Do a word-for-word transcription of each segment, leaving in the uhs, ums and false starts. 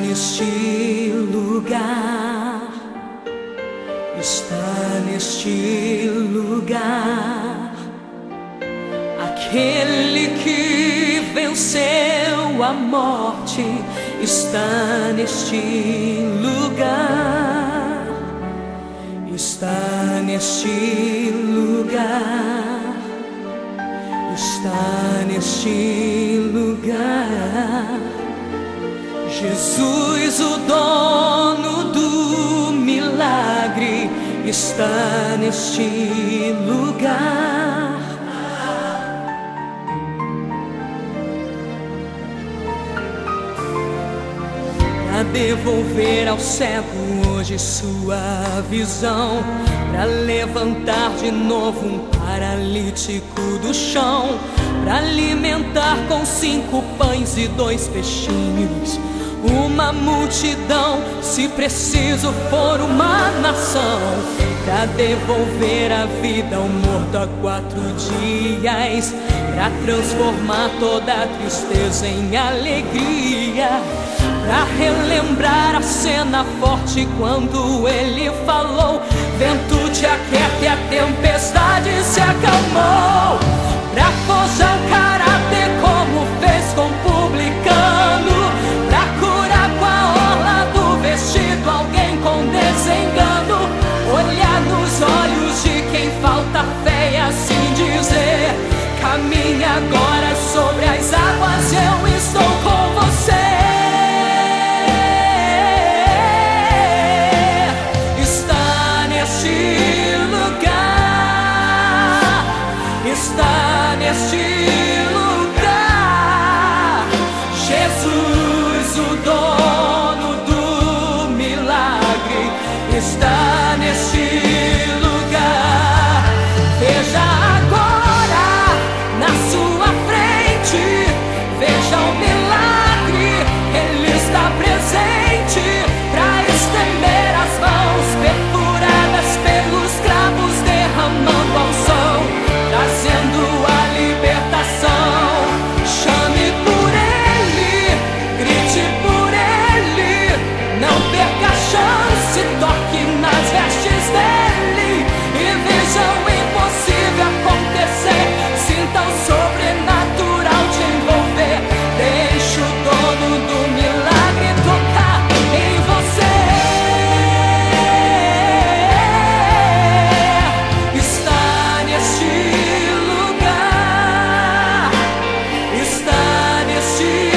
neste lugar, está neste lugar, aquele que venceu a morte está neste lugar, está neste lugar, está neste lugar. Jesus, o dono do milagre, está neste lugar. Pra devolver ao cego hoje sua visão, pra levantar de novo um paralítico do chão, pra alimentar com cinco pães e dois peixinhos uma multidão, se preciso for uma nação, pra devolver a vida ao morto há quatro dias, pra transformar toda a tristeza em alegria, pra relembrar a cena forte quando ele falou: vento te aquieta e a tempestade se acalmou, pra forjar o caráter como fez com o publicano, pra curar com a orla do vestido alguém com desengano, olhar nos olhos de quem falta fé e assim dizer: caminhe agora sobre as águas, eu estou com você. Está neste lugar, está neste lugar, Jesus, o dono do milagre, está neste lugar. Veja agora na sua frente, veja o milagre, ele está presente, pra estender as mãos perfuradas pelos cravos, derramando a unção, trazendo a libertação. Chame por ele, grite por ele, não perca a chance, toque nas vestes dele e veja o impossível acontecer, sinta o sobrenatural te envolver, deixe o dono do milagre tocar em você. Está neste lugar, está neste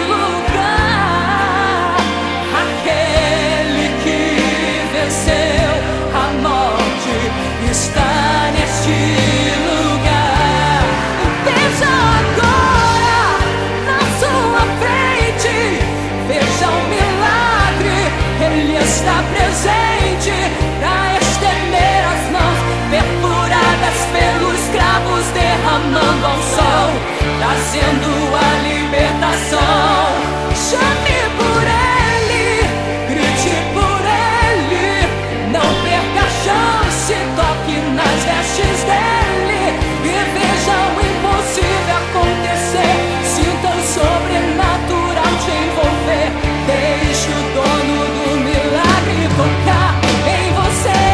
lugar, aquele que venceu a morte está neste lugar. Veja agora na sua frente, veja o milagre, ele está presente, pra estender as mãos perfuradas pelos cravos, derramando ao sol, trazendo a libertação. Chame por ele, grite por ele, não perca a chance, toque nas vestes dele e veja o impossível acontecer, sinta o sobrenatural te envolver, deixe o dono do milagre tocar em você.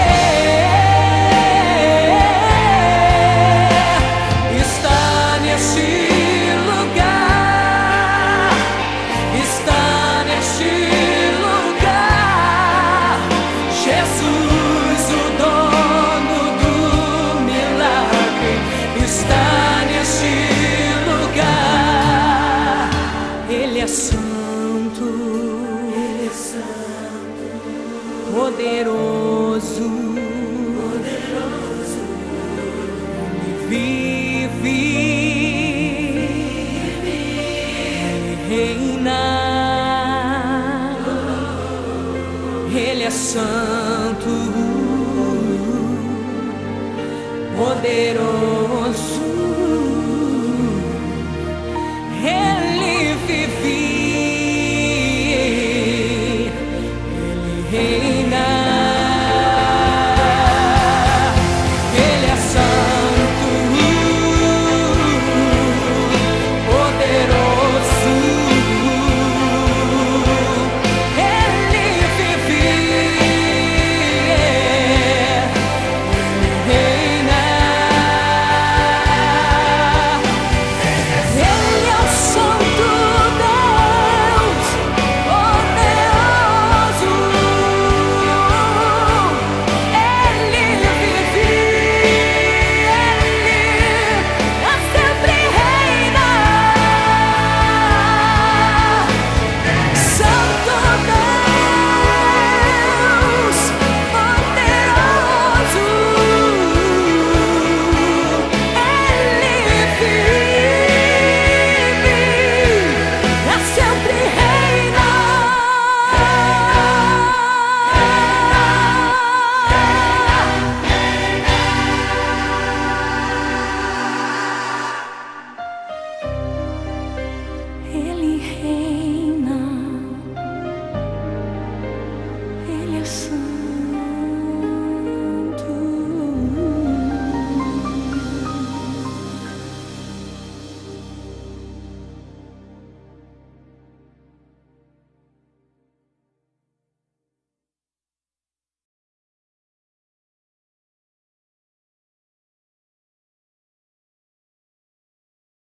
Está neste lugar, está neste lugar, Jesus, o dono do milagre, está neste lugar. Ele é santo, ele é santo, poderoso, poderoso, ele vive, ele reina, ele é santo, poderoso, ele vive, ele reina, ele é santo, poderoso, coração.